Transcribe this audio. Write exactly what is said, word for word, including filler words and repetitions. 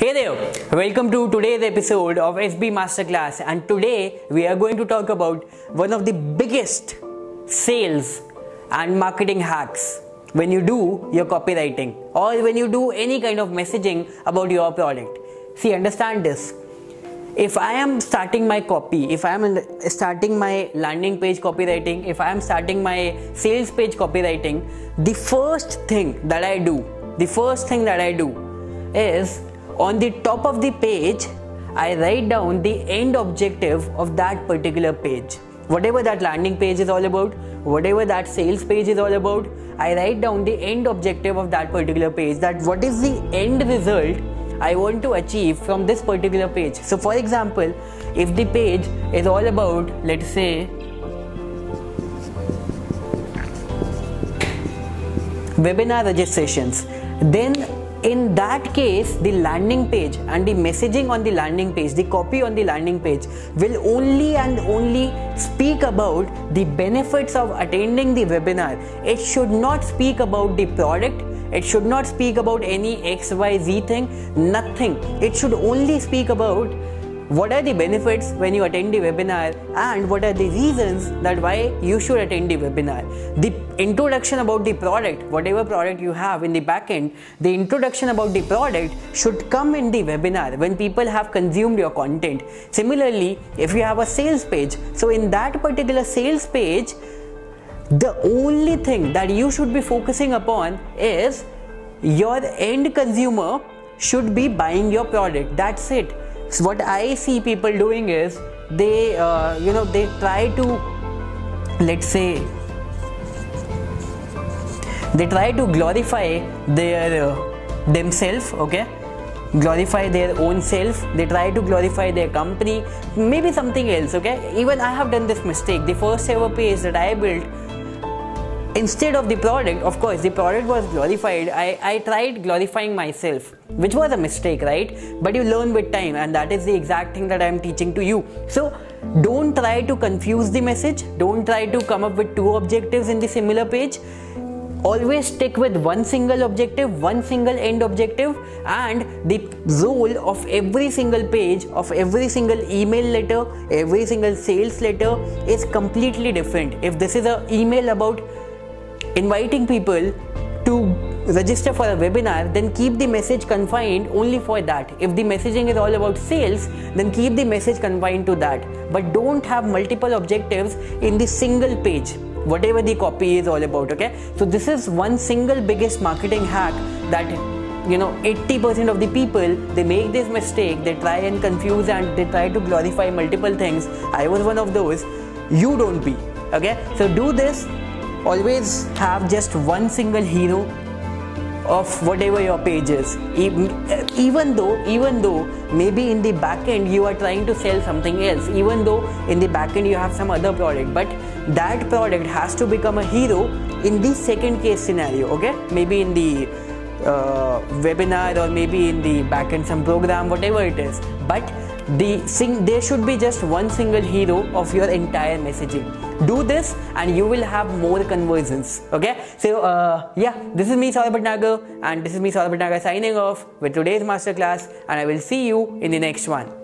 Hey there, welcome to today's episode of S B Masterclass, and today we are going to talk about one of the biggest sales and marketing hacks when you do your copywriting or when you do any kind of messaging about your product. See, understand this. If I am starting my copy, if I am starting my landing page copywriting, if I am starting my sales page copywriting, the first thing that I do, the first thing that I do is on the top of the page, I write down the end objective of that particular page. Whatever that landing page is all about, whatever that sales page is all about, I write down the end objective of that particular page, that what is the end result I want to achieve from this particular page. So for example, if the page is all about, let's say, webinar registrations, then in that case, the landing page and the messaging on the landing page, the copy on the landing page will only and only speak about the benefits of attending the webinar. It should not speak about the product. It should not speak about any X Y Z thing, nothing. It should only speak about what are the benefits when you attend the webinar and what are the reasons that why you should attend the webinar. The introduction about the product, whatever product you have in the backend, the introduction about the product should come in the webinar when people have consumed your content. Similarly, if you have a sales page, so in that particular sales page, the only thing that you should be focusing upon is your end consumer should be buying your product. That's it. So what I see people doing is they, uh, you know, they try to, let's say, they try to glorify their uh, themselves, okay? Glorify their own self. They try to glorify their company, maybe something else, okay? Even I have done this mistake. The first ever page that I built, instead of the product, of course, the product was glorified. I, I tried glorifying myself, which was a mistake, right? But you learn with time, and that is the exact thing that I am teaching to you. So don't try to confuse the message. Don't try to come up with two objectives in the similar page. Always stick with one single objective, one single end objective, and the role of every single page, of every single email letter, every single sales letter is completely different. If this is an email about inviting people to register for a webinar, then keep the message confined only for that. If the messaging is all about sales, then keep the message confined to that. But don't have multiple objectives in the single page, whatever the copy is all about, okay? So this is one single biggest marketing hack that, you know, eighty percent of the people, they make this mistake. They try and confuse and they try to glorify multiple things. I was one of those. You don't be, okay? So do this. Always have just one single hero of whatever your page is. Even though, even though maybe in the back end you are trying to sell something else, even though in the back end you have some other product, but that product has to become a hero in the second case scenario, okay? Maybe in the uh, webinar or maybe in the back end some program, whatever it is. But the sing there should be just one single hero of your entire messaging. Do this and you will have more conversions, okay? So uh, yeah, this is me, Saurabh Bhatnagar, and this is me, Saurabh Bhatnagar, signing off with today's masterclass, and I will see you in the next one.